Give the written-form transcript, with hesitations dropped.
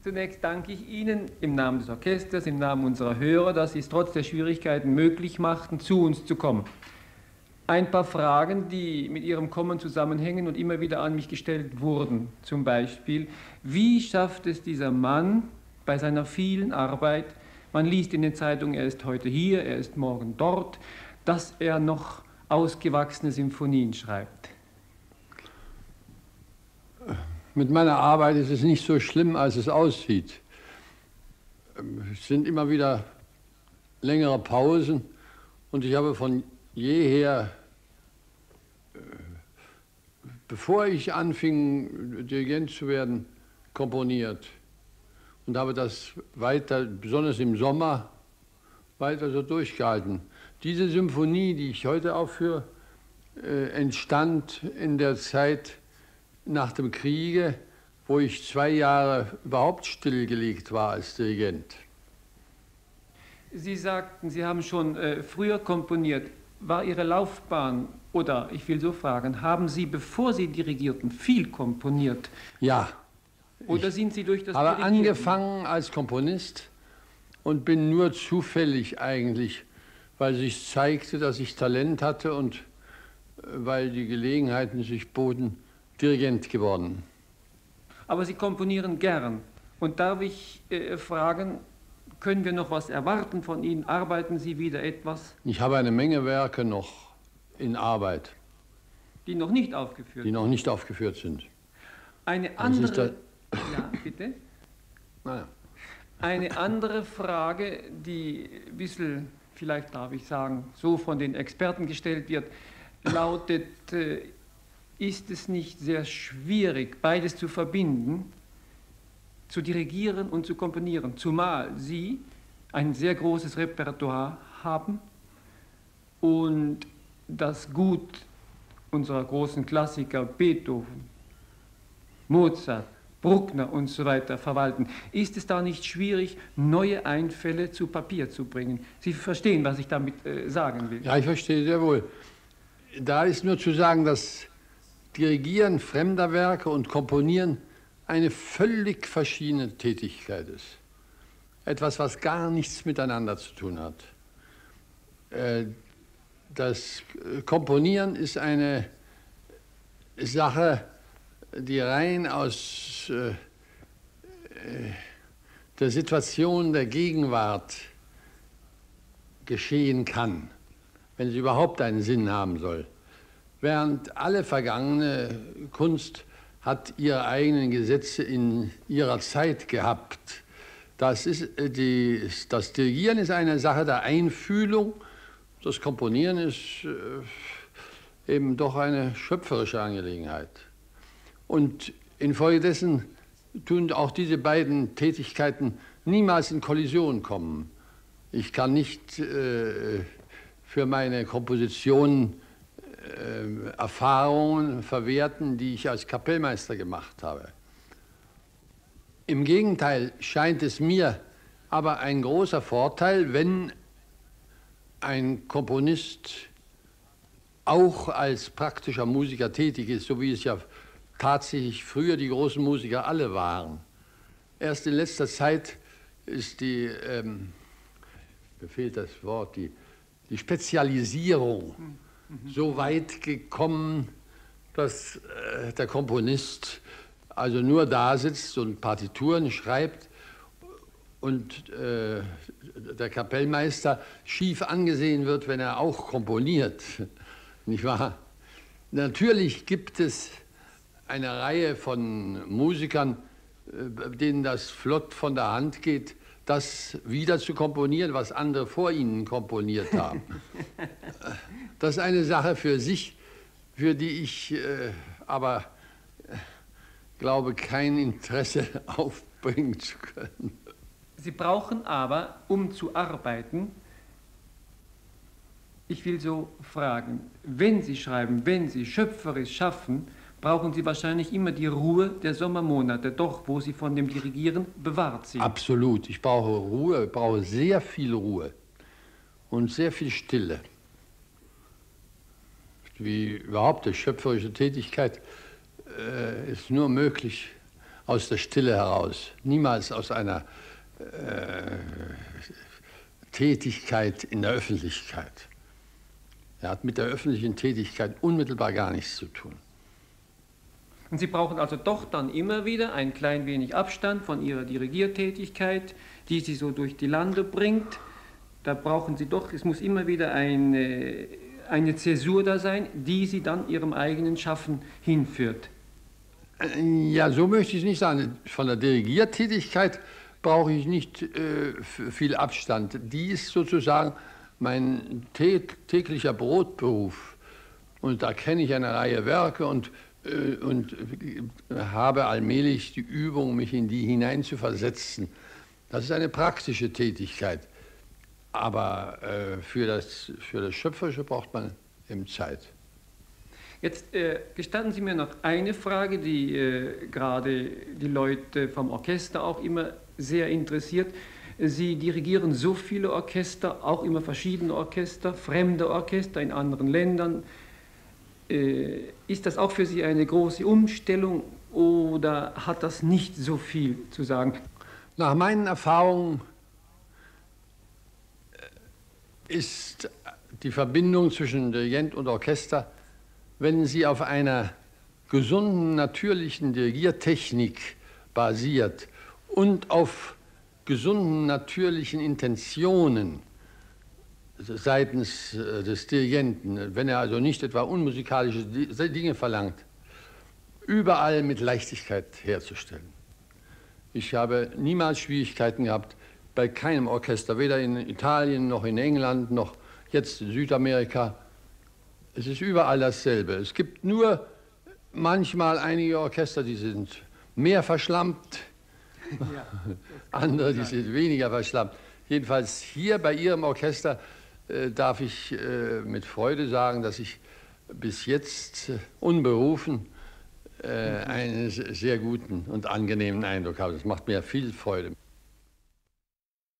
Zunächst danke ich Ihnen im Namen des Orchesters, im Namen unserer Hörer, dass Sie es trotz der Schwierigkeiten möglich machten, zu uns zu kommen. Ein paar Fragen, die mit Ihrem Kommen zusammenhängen und immer wieder an mich gestellt wurden. Zum Beispiel, wie schafft es dieser Mann bei seiner vielen Arbeit, man liest in den Zeitungen, er ist heute hier, er ist morgen dort, dass er noch ausgewachsene Symphonien schreibt? Mit meiner Arbeit ist es nicht so schlimm, als es aussieht. Es sind immer wieder längere Pausen und ich habe von jeher, bevor ich anfing, Dirigent zu werden, komponiert und habe das weiter, besonders im Sommer, weiter so durchgehalten. Diese Symphonie, die ich heute aufführe, entstand in der Zeit nach dem Kriege, wo ich 2 Jahre überhaupt stillgelegt war als Dirigent. Sie sagten, Sie haben schon früher komponiert. War Ihre Laufbahn, oder ich will so fragen, haben Sie, bevor Sie dirigierten, viel komponiert? Ja. Oder sind Sie durch das habe Dirigieren angefangen als Komponist und bin nur zufällig eigentlich, weil sich zeigte, dass ich Talent hatte und weil die Gelegenheiten sich boten, Dirigent geworden. Aber Sie komponieren gern. Und darf ich fragen, können wir noch was erwarten von Ihnen? Arbeiten Sie wieder etwas? Ich habe eine Menge Werke noch in Arbeit. Die noch nicht aufgeführt Die noch nicht aufgeführt sind. Eine andere... Ja, bitte? Naja. Eine andere Frage, die ein bisschen, vielleicht darf ich sagen, so von den Experten gestellt wird, lautet, ist es nicht sehr schwierig, beides zu verbinden, zu dirigieren und zu komponieren, zumal Sie ein sehr großes Repertoire haben und das Gut unserer großen Klassiker Beethoven, Mozart, Bruckner und so weiter verwalten? Ist es da nicht schwierig, neue Einfälle zu Papier zu bringen? Sie verstehen, was ich damit sagen will. Ja, ich verstehe sehr wohl. Da ist nur zu sagen, dass Dirigieren fremder Werke und Komponieren eine völlig verschiedene Tätigkeit ist. Etwas, was gar nichts miteinander zu tun hat. Das Komponieren ist eine Sache, die rein aus der Situation der Gegenwart geschehen kann, wenn sie überhaupt einen Sinn haben soll. Während alle vergangene Kunst hat ihre eigenen Gesetze in ihrer Zeit gehabt. Das Dirigieren ist eine Sache der Einfühlung, das Komponieren ist eben doch eine schöpferische Angelegenheit. Und infolgedessen tun auch diese beiden Tätigkeiten niemals in Kollision kommen. Ich kann nicht für meine Kompositionen Erfahrungen verwerten, die ich als Kapellmeister gemacht habe. Im Gegenteil scheint es mir aber ein großer Vorteil, wenn ein Komponist auch als praktischer Musiker tätig ist, so wie es ja tatsächlich früher die großen Musiker alle waren. Erst in letzter Zeit ist mir fehlt das Wort, die Spezialisierung so weit gekommen, dass der Komponist also nur da sitzt und Partituren schreibt und der Kapellmeister schief angesehen wird, wenn er auch komponiert. Nicht wahr? Natürlich gibt es eine Reihe von Musikern, denen das flott von der Hand geht, das wieder zu komponieren, was andere vor ihnen komponiert haben. Das ist eine Sache für sich, für die ich aber glaube, kein Interesse aufbringen zu können. Sie brauchen aber, um zu arbeiten, ich will so fragen, wenn Sie schreiben, wenn Sie schöpferisch schaffen, brauchen Sie wahrscheinlich immer die Ruhe der Sommermonate, doch, wo Sie von dem Dirigieren bewahrt sind. Absolut. Ich brauche Ruhe, ich brauche sehr viel Ruhe und sehr viel Stille. Wie überhaupt die schöpferische Tätigkeit ist nur möglich aus der Stille heraus, niemals aus einer Tätigkeit in der Öffentlichkeit. Er hat mit der öffentlichen Tätigkeit unmittelbar gar nichts zu tun. Und Sie brauchen also doch dann immer wieder ein klein wenig Abstand von Ihrer Dirigiertätigkeit, die Sie so durch die Lande bringt. Da brauchen Sie doch, es muss immer wieder eine Zäsur da sein, die Sie dann Ihrem eigenen Schaffen hinführt. Ja, so möchte ich es nicht sagen. Von der Dirigiertätigkeit brauche ich nicht viel Abstand. Die ist sozusagen mein täglicher Brotberuf. Und da kenne ich eine Reihe Werke und habe allmählich die Übung, mich in die hineinzuversetzen. Das ist eine praktische Tätigkeit. Aber für das Schöpferische braucht man eben Zeit. Jetzt gestatten Sie mir noch eine Frage, die gerade die Leute vom Orchester auch immer sehr interessiert. Sie dirigieren so viele Orchester, auch immer verschiedene Orchester, fremde Orchester in anderen Ländern. Ist das auch für Sie eine große Umstellung oder hat das nicht so viel zu sagen? Nach meinen Erfahrungen ist die Verbindung zwischen Dirigent und Orchester, wenn sie auf einer gesunden, natürlichen Dirigiertechnik basiert und auf gesunden, natürlichen Intentionen seitens des Dirigenten, wenn er also nicht etwa unmusikalische Dinge verlangt, überall mit Leichtigkeit herzustellen. Ich habe niemals Schwierigkeiten gehabt, bei keinem Orchester, weder in Italien noch in England noch jetzt in Südamerika. Es ist überall dasselbe. Es gibt nur manchmal einige Orchester, die sind mehr verschlammt, ja, andere, die sind weniger verschlammt. Jedenfalls hier bei Ihrem Orchester darf ich mit Freude sagen, dass ich bis jetzt unberufen einen sehr guten und angenehmen Eindruck habe. Das macht mir viel Freude.